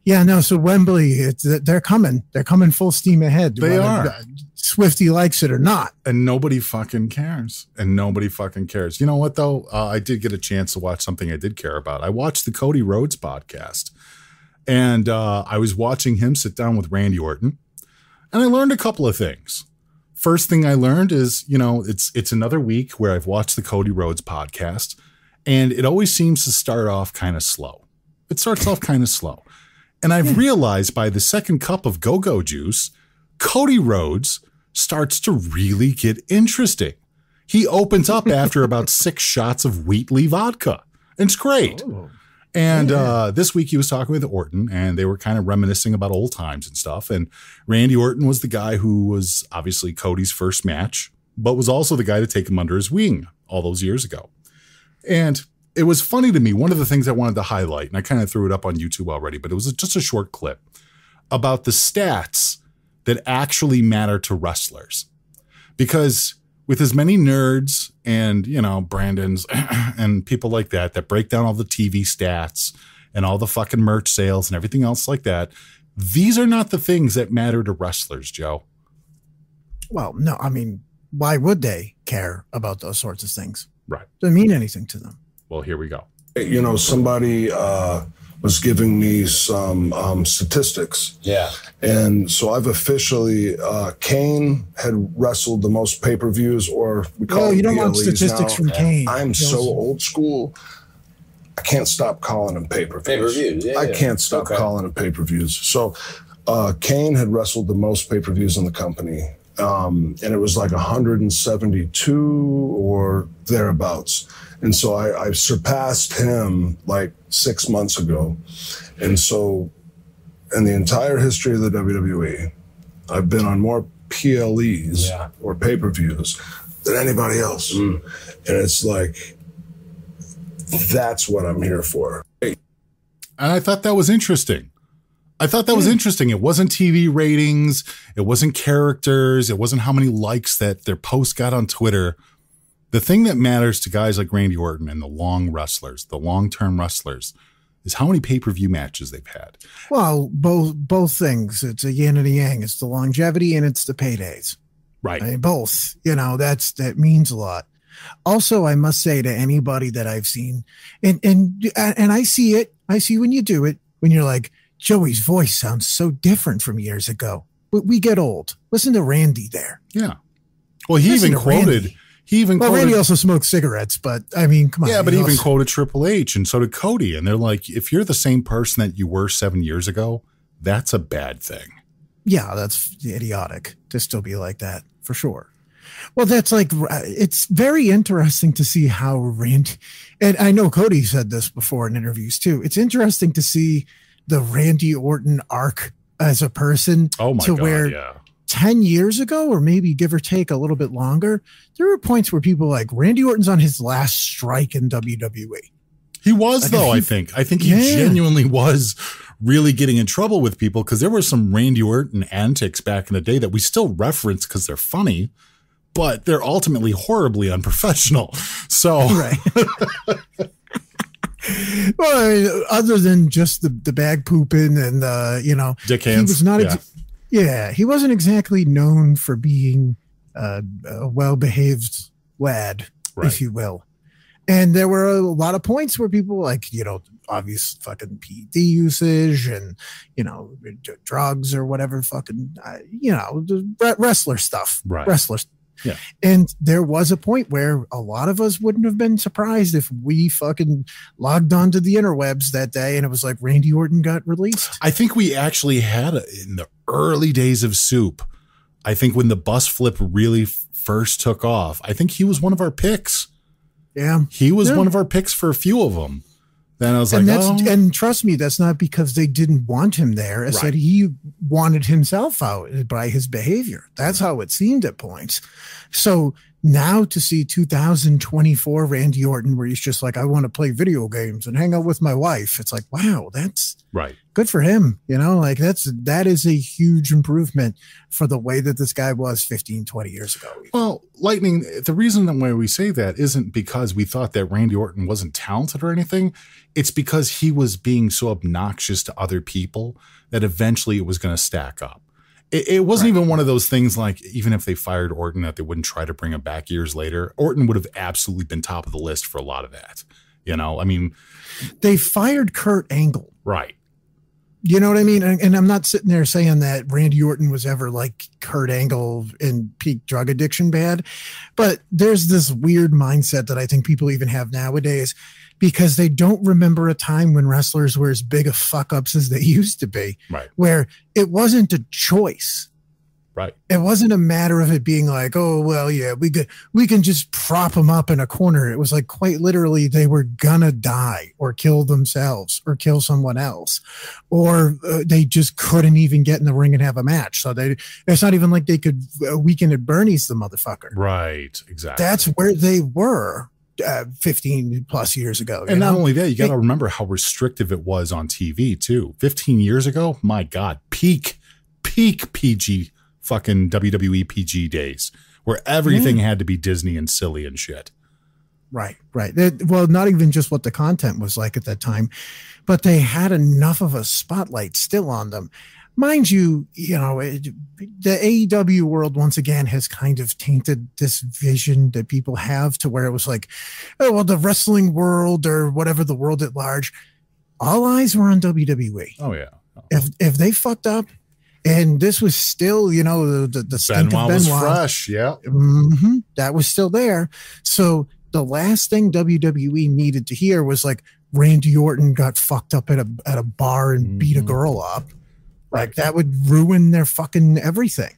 Yeah, no. So Wembley, they're coming. They're coming full steam ahead. They are. Swifty likes it or not. And nobody fucking cares. You know what, though? I did get a chance to watch something I did care about. I watched the Cody Rhodes podcast. And I was watching him sit down with Randy Orton. And I learned a couple of things. First thing I learned is, it's another week where I've watched the Cody Rhodes podcast. And it always seems to start off kind of slow. It starts off kind of slow. And I've realized by the second cup of go-go juice, Cody Rhodes starts to really get interesting. He opens up after about 6 shots of Wheatley vodka. And it's great. Oh, and this week he was talking with Orton, and they were kind of reminiscing about old times and stuff. And Randy Orton was the guy who was obviously Cody's first match, but was also the guy to take him under his wing all those years ago. And it was funny to me. One of the things I wanted to highlight, and I kind of threw it up on YouTube already, but it was just a short clip about the stats that actually matter to wrestlers. Because with as many nerds and, Brandons and people like that break down all the TV stats and all the fucking merch sales and everything else like that, these are not the things that matter to wrestlers, Joe. Well, no, I mean, why would they care about those sorts of things? Right. Doesn't mean anything to them. Well, here we go. Somebody was giving me some statistics. Yeah. And so I've officially, Kane had wrestled the most pay-per-views, or we call it you don't want PLEs statistics now. from Kane. I'm so old school. I can't stop calling them pay-per-views. Pay-per-views, yeah. I can't stop calling them pay-per-views. So Kane had wrestled the most pay-per-views in the company. And it was like 172 or thereabouts. And so I surpassed him like 6 months ago. And so in the entire history of the WWE, I've been on more PLEs or pay-per-views than anybody else. And it's like, that's what I'm here for. And I thought that was interesting. It wasn't TV ratings. It wasn't characters. It wasn't how many likes that their post got on Twitter. The thing that matters to guys like Randy Orton and the long-term wrestlers, is how many pay-per-view matches they've had. Well, both things. It's a yin and a yang. It's the longevity and it's the paydays. Right. I mean, both. That means a lot. Also, I must say to anybody that I've seen, and I see it. I see when you do it, when you're like, Joey's voice sounds so different from years ago. But we get old. Listen to Randy there. Yeah. Well, he even quoted. Randy also smoked cigarettes, but I mean, come on. Yeah, but he even quoted Triple H, and so did Cody. And they're like, if you're the same person that you were 7 years ago, that's a bad thing. Yeah, that's idiotic to still be like that, for sure. Well, it's very interesting to see how Randy, and I know Cody said this before in interviews too. It's interesting to see the Randy Orton arc as a person. Oh my God, yeah. 10 years ago, or maybe give or take a little bit longer, there were points where people like Randy Orton's on his last strike in WWE. He was, I think he genuinely was really getting in trouble with people, because there were some Randy Orton antics back in the day that we still reference because they're funny, but they're ultimately horribly unprofessional. So, right. Well, I mean, other than just the bag pooping and dick hands. He was not. He wasn't exactly known for being a well-behaved lad, if you will. And there were a lot of points where people like, obvious fucking PED usage and, drugs or whatever fucking, wrestler stuff. Right. Wrestlers. Yeah. And there was a point where a lot of us wouldn't have been surprised if we fucking logged onto the interwebs that day and it was like Randy Orton got released. I think we actually had in the early days of Soup, I think when the bus flip really first took off, I think he was one of our picks. Yeah. He was one of our picks for a few of them. Then I was and trust me, that's not because they didn't want him there. It's that he wanted himself out by his behavior. That's how it seemed at points. So now to see 2024 Randy Orton, where he's just like, I want to play video games and hang out with my wife. It's like, wow, that's right. Good for him. You know, like that is a huge improvement for the way that this guy was 15, 20 years ago. Well, Lightning, the reason why we say that isn't because we thought that Randy Orton wasn't talented or anything. It's because he was being so obnoxious to other people that eventually it was going to stack up. It wasn't even one of those things like, even if they fired Orton, that they wouldn't try to bring him back years later. Orton would have absolutely been top of the list for a lot of that. You know, I mean, they fired Kurt Angle. Right. You know what I mean? And I'm not sitting there saying that Randy Orton was ever like Kurt Angle in peak drug addiction bad, but there's this weird mindset that I think people even have nowadays, because they don't remember a time when wrestlers were as big of fuck ups as they used to be, right? Where it wasn't a choice. Right. It wasn't a matter of it being like, oh, well, yeah, we can just prop them up in a corner. It was like quite literally they were gonna die or kill themselves or kill someone else, or they just couldn't even get in the ring and have a match. So it's not even like they could Weekend at Bernie's the motherfucker. Right. Exactly. That's where they were 15 plus years ago. And not only that, you got to remember how restrictive it was on TV too. 15 years ago, my God, peak PG fucking WWE PG days, where everything had to be Disney and silly and shit. Right. Well, not even just what the content was like at that time, but they had enough of a spotlight still on them. Mind you, you know, the AEW world once again has kind of tainted this vision that people have to where it was like, oh, well, the wrestling world or whatever, the world at large, all eyes were on WWE. Oh yeah. If they fucked up, and this was still, you know, the stink of Benoit was fresh. Yeah. Mm-hmm, that was still there. So the last thing WWE needed to hear was like Randy Orton got fucked up at a bar and beat a girl up. Like that would ruin their fucking everything.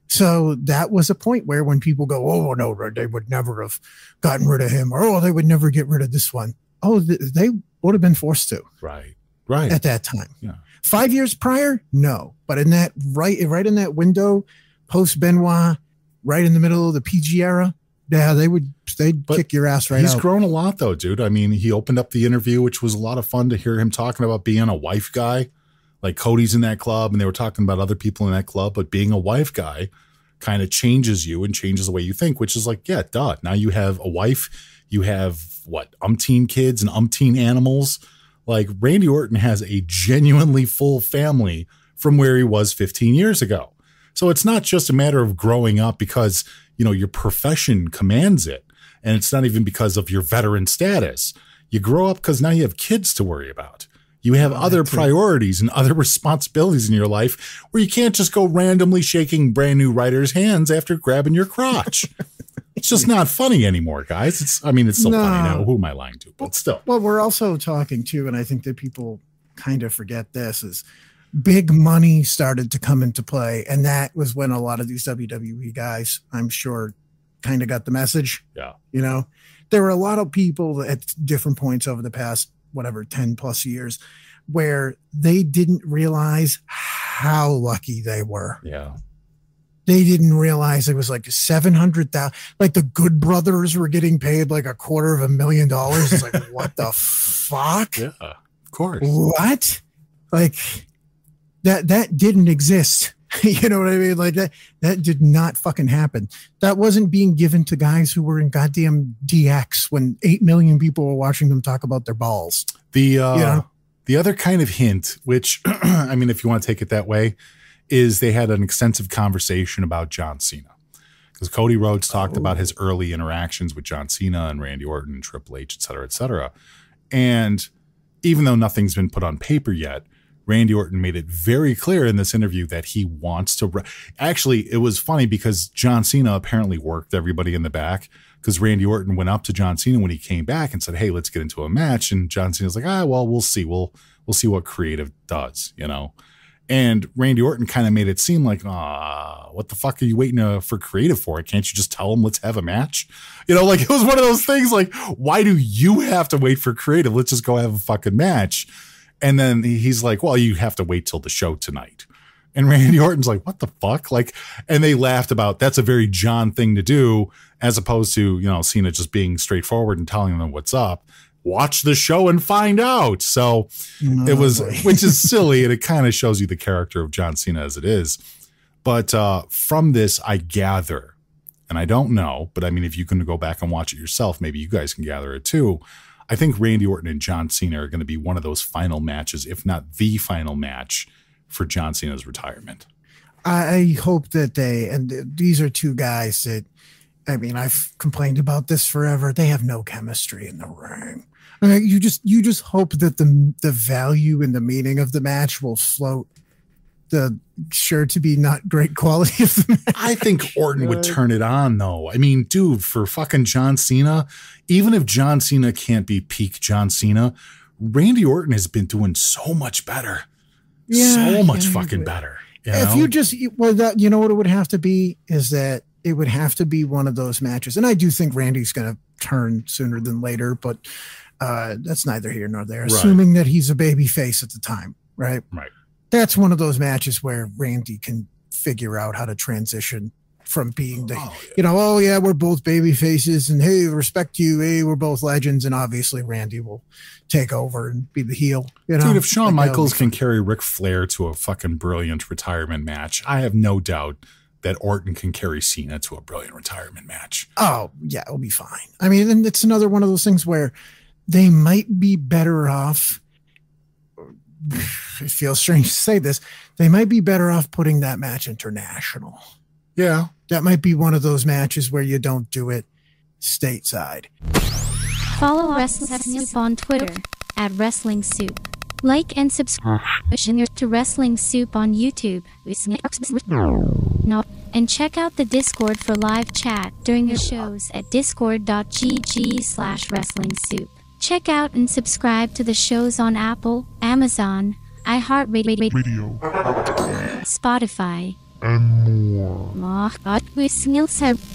So that was a point where when people go, oh no, they would never have gotten rid of him, or oh, they would never get rid of this one. Oh, they would have been forced to. Right. At that time. Yeah. 5 years prior, no. But in that right in that window, post Benoit, right in the middle of the PG era, yeah, they'd kick your ass right out. He's grown a lot though, dude. I mean, he opened up the interview, which was a lot of fun to hear him talking about being a wife guy. Like Cody's in that club and they were talking about other people in that club, but being a wife guy kind of changes you and changes the way you think, which is like, yeah, duh. Now you have a wife, you have umpteen kids and umpteen animals. Like Randy Orton has a genuinely full family from where he was 15 years ago. So it's not just a matter of growing up because, you know, your profession commands it. And it's not even because of your veteran status. You grow up because now you have kids to worry about. You have other priorities and other responsibilities in your life where you can't just go randomly shaking brand new writers' hands after grabbing your crotch. It's just not funny anymore, guys. It's still funny now. Who am I lying to? But still. Well, we're also talking too, and I think that people kind of forget this, is big money started to come into play. And that was when a lot of these WWE guys, I'm sure, kind of got the message. Yeah. You know, there were a lot of people at different points over the past, 10 plus years, where they didn't realize how lucky they were. Yeah. They didn't realize it was like 700,000. Like the Good Brothers were getting paid like $250,000. It's like, what the fuck? Yeah, of course. What? Like that didn't exist. You know what I mean? Like that did not fucking happen. That wasn't being given to guys who were in goddamn DX when 8 million people were watching them talk about their balls. The other kind of hint, which I mean, if you want to take it that way, is they had an extensive conversation about John Cena. Because Cody Rhodes talked about his early interactions with John Cena and Randy Orton and Triple H, et cetera, et cetera. And even though nothing's been put on paper yet, Randy Orton made it very clear in this interview that he wants to. Actually, it was funny because John Cena apparently worked everybody in the back, because Randy Orton went up to John Cena when he came back and said, hey, let's get into a match. And John Cena's like, well, we'll see. We'll see what creative does, you know? And Randy Orton kind of made it seem like, what the fuck are you waiting for creative for? Can't you just tell him, let's have a match? You know, like it was one of those things like, why do you have to wait for creative? Let's just go have a fucking match. And then he's like, well, you have to wait till the show tonight. And Randy Orton's like, what the fuck? Like, and they laughed about that's a very John thing to do, as opposed to, you know, Cena just being straightforward and telling them what's up. Watch the show and find out. So it was, which is silly, and it kind of shows you the character of John Cena as it is. But from this, I gather, and I don't know, but I mean, if you can go back and watch it yourself, maybe you guys can gather it too. I think Randy Orton and John Cena are going to be one of those final matches, if not the final match, for John Cena's retirement. I hope that these are two guys that, I mean, I've complained about this forever. They have no chemistry in the ring. I mean, you just hope that the value and the meaning of the match will float the sure to be not great quality of the match. I think Orton would turn it on, though. I mean, dude, for fucking John Cena, even if John Cena can't be peak John Cena, Randy Orton has been doing so much better. So much fucking better. If you just, well, that, you know what it would have to be is that it would have to be one of those matches. And I do think Randy's going to turn sooner than later, but that's neither here nor there, assuming that he's a baby face at the time, right? Right. That's one of those matches where Randy can figure out how to transition from being the, you know, oh yeah, we're both baby faces and hey, respect you. Hey, we're both legends. And obviously Randy will take over and be the heel. You know? Dude, if Shawn Michaels can carry Ric Flair to a fucking brilliant retirement match, I have no doubt that Orton can carry Cena to a brilliant retirement match. Oh yeah, it'll be fine. I mean, and it's another one of those things where they might be better off. It feels strange to say this. They might be better off putting that match international. Yeah. That might be one of those matches where you don't do it stateside. Follow Wrestling Soup on Twitter @Wrestling Soup. Like and subscribe to Wrestling Soup on YouTube. And check out the Discord for live chat during the shows at discord.gg/Wrestling Soup. Check out and subscribe to the shows on Apple, Amazon, iHeartRadio, Spotify, and more.